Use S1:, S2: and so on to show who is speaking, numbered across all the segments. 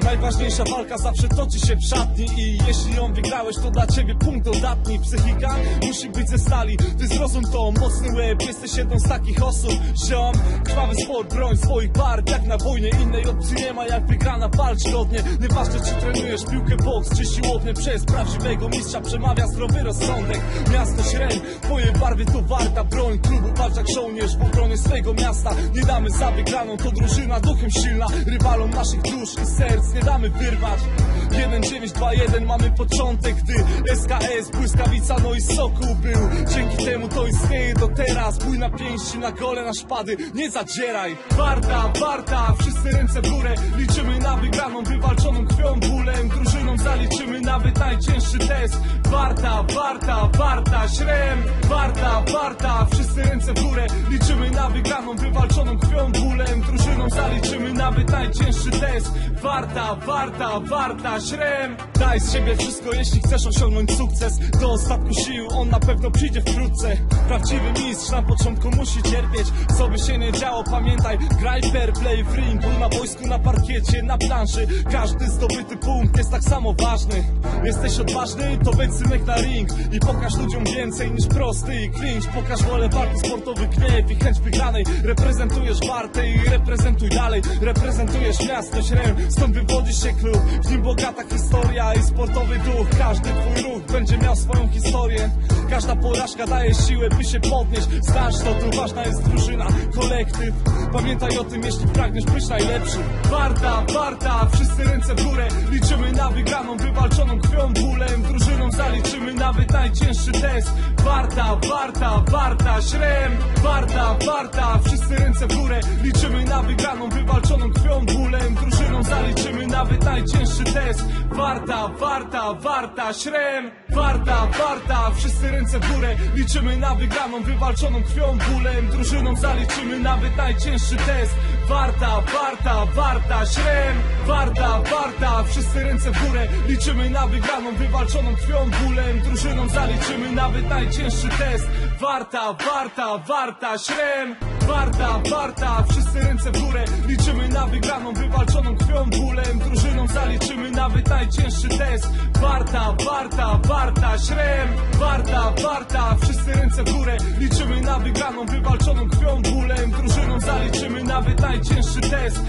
S1: Najważniejsza walka zawsze toczy się w szatni i jeśli ją wygrałeś, to dla ciebie punkt dodatni. Psychika musi być ze stali, ty zrozum to, mocny łeb, jesteś jedną z takich osób. Ziom, krwawy sport, broń swoich barw, jak na wojnie, innej opcji nie ma, jak wygrana walcz godnie. Nieważne czy trenujesz piłkę, boks czy siłownię, przez prawdziwego mistrza przemawia zdrowy rozsądek. Miasto Śrem, twoje barwy to warta broń, klubu walcz jak żołnierz w obronie swego miasta. Nie damy za wygraną, to drużyna duchem silna, rywalom naszych dusz i serc nie damy wyrwać. 1-9-2-1 mamy początek, gdy SKS, błyskawica, no i Sokół był. Dzięki temu to istnieje do teraz. Bój na pięści, na gole, na szpady, nie zadzieraj. Warta, wszyscy ręce w górę. Liczymy na wygraną, wywalczoną krwią, bólem. Drużyną zaliczymy nawet najcięższy test. Warta, Śrem. Warta, wszyscy ręce w górę. Liczymy na wygraną, wywalczoną krwią, bólem. Drużyną zaliczymy nawet najcięższy test. Warta, Śrem. Daj z siebie wszystko, jeśli chcesz osiągnąć sukces. Do ostatku sił, on na pewno przyjdzie wkrótce. Prawdziwy mistrz na początku musi cierpieć. Co by się nie działo, pamiętaj, graj fair play w ringu, na boisku, na parkiecie, na planszy. Każdy zdobyty punkt jest tak samo ważny. Jesteś odważny, to wejdź synek na ring i pokaż ludziom więcej niż prosty i clinch. Pokaż wolę walki, sportowy gniew i chęć wygranej. Reprezentujesz Wartę i reprezentuj dalej. Reprezentujesz miasto Śrem, stąd wywodzi się klub. W nim bogata historia i sportowy duch. Każdy twój ruch będzie miał swoją historię. Każda porażka daje siłę, by się podnieść. Znasz to, tu ważna jest drużyna, kolektyw. Pamiętaj o tym, jeśli pragniesz być najlepszy. Warta, wszyscy ręce w górę. Liczymy na wygraną, wywalczoną krwią, bólem. Drużyną zaliczymy nawet najcięższy test. Warta, Śrem. Warta, wszyscy ręce w górę. Liczymy na wygraną, wywalczoną krwią, bólem. Drużyną zaliczymy nawet najcięższy test. Warta, Śrem. Warta, wszyscy ręce w górę. Liczymy na wygraną, wywalczoną krwią, bólem. Drużyną zaliczymy nawet najcięższy test. Warta, Śrem. Warta, wszyscy ręce w górę. Liczymy na wygraną, wywalczoną krwią, bólem. Drużyną zaliczymy nawet najcięższy test. Warta, Śrem. Warta, wszyscy ręce w górę. Liczymy na wygraną, wywalczoną krwią, bólem. Drużyną zaliczymy nawet najcięższy test. Warta, Śrem. Warta, wszyscy ręce w górę. Liczymy na wygraną, wywalczoną krwią, bólem. Drużyną zaliczymy nawet najcięższy test.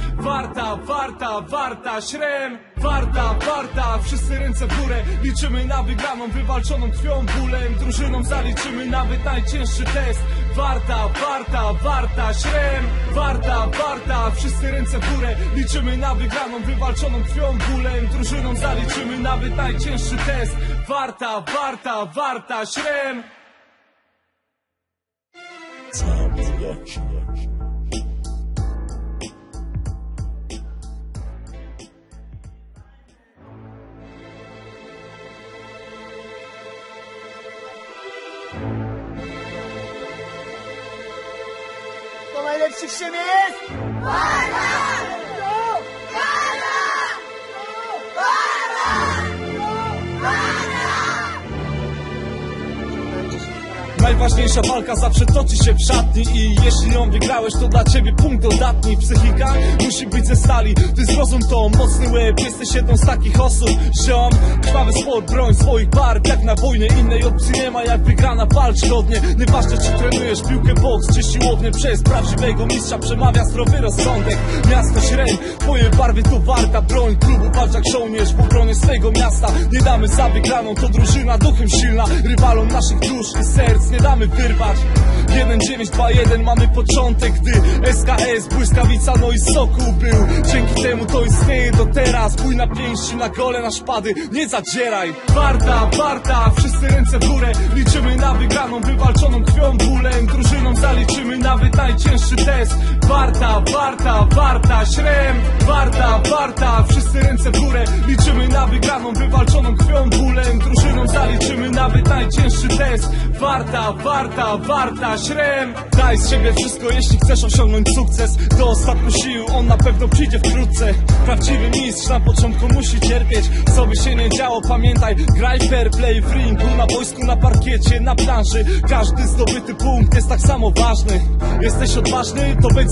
S1: Warta, Śrem. Warta, wszyscy ręce w górę. Liczymy na wygraną, wywalczoną krwią, bólem. Drużyną zaliczymy nawet najcięższy test. Warta, Śrem. Warta, wszyscy ręce w górę. Liczymy na wygraną, wywalczoną krwią, bólem. Drużyną zaliczymy nawet najcięższy test. Warta, Śrem.
S2: To najlepszy w Śremie jest?
S1: Najważniejsza walka zawsze toczy się w szatni i jeśli ją wygrałeś, to dla ciebie punkt dodatni. Psychika musi być ze stali, ty zrozum to, mocny łeb, jesteś jedną z takich osób. Ziom, krwawy sport, broń swoich barw, jak na wojnie, innej opcji nie ma, jak wygrana walcz godnie. Nieważne czy trenujesz piłkę, boks czy siłownię, przez prawdziwego mistrza przemawia zdrowy rozsądek. Miasto Śrem, twoje barwy to warta broń, klubu walcz jak żołnierz w obronie swego miasta. Nie damy za wygraną, to drużyna duchem silna, rywalom naszych dusz i serc nie damy wyrwać. 1-9-2-1 mamy początek, gdy SKS, błyskawica, no i Sokół był. Dzięki temu to istnieje do teraz. Bój na pięści, na gole, na szpady, nie zadzieraj. Warta, wszyscy ręce w górę. Liczymy na wygraną, wywalczoną krwią, bólem. Drużyną zaliczymy nawet najcięższy test. Warta, Śrem. Warta, wszyscy ręce w górę. Liczymy na wygraną, wywalczoną krwią, bólem. Drużyną zaliczymy nawet najcięższy test. Warta, Śrem. Daj z siebie wszystko, jeśli chcesz osiągnąć sukces. Do ostatku sił, on na pewno przyjdzie wkrótce. Prawdziwy mistrz na początku musi cierpieć. Co by się nie działo, pamiętaj, graj fair play w ringu, na boisku, na parkiecie, na planszy. Każdy zdobyty punkt jest tak samo ważny. Jesteś odważny, to wejdź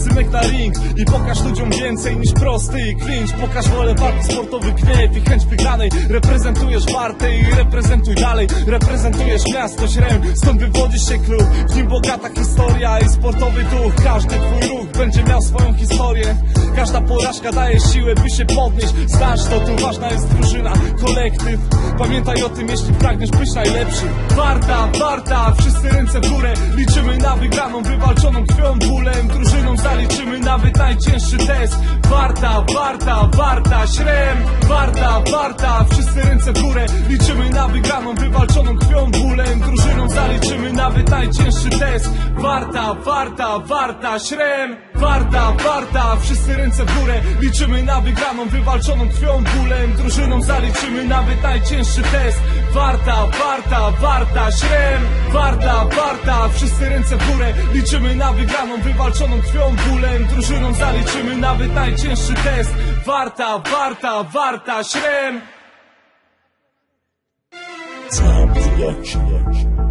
S1: Cymek na ring i pokaż ludziom więcej niż prosty clinch. Pokaż wolę walki, sportowy gniew i chęć wygranej. Reprezentujesz Wartę i reprezentuj dalej. Reprezentujesz miasto Śrem, stąd wywodzi się klub. W nim bogata historia i sportowy duch. Każdy twój ruch będzie miał swoją historię. Każda porażka daje siłę, by się podnieść. Znasz to, tu ważna jest drużyna, kolektyw. Pamiętaj o tym, jeśli pragniesz być najlepszy. Warta, wszyscy ręce w górę. Liczymy na wygraną, wywalczoną krwią, bólem. Drużyną zaliczymy nawet najcięższy test. Warta, Śrem. Warta, wszyscy ręce w górę. Liczymy na wygraną, wywalczoną krwią, bólem. Drużyną zaliczymy nawet najcięższy test. Warta, Śrem. Warta, wszyscy ręce w górę. Liczymy na wygraną, wywalczoną krwią, bólem. Drużyną zaliczymy nawet najcięższy test. Warta, Śrem. Warta, wszyscy ręce w górę. Liczymy na wygraną, wywalczoną krwią, bólem. Drużyną zaliczymy nawet najcięższy test. Warta, Śrem.
S3: Time production.